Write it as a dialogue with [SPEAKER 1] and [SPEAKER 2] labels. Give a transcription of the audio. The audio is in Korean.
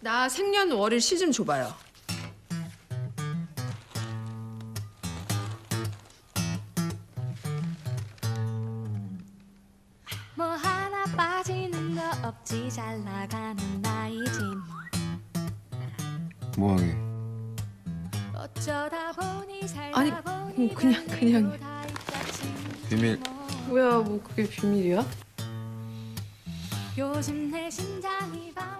[SPEAKER 1] 나 생년월일 시 좀 줘봐요.
[SPEAKER 2] 뭐 하나 빠지는 거 없지. 잘 나가는 나이지 뭐.
[SPEAKER 3] 뭐하게?
[SPEAKER 2] 어쩌다 보니 살다
[SPEAKER 1] 아니,
[SPEAKER 2] 보니
[SPEAKER 1] 그냥.
[SPEAKER 2] 별일도 다 있겠지
[SPEAKER 3] 비밀.
[SPEAKER 2] 뭐.
[SPEAKER 1] 뭐야, 뭐 그게 비밀이야?
[SPEAKER 2] 요즘 내 심장이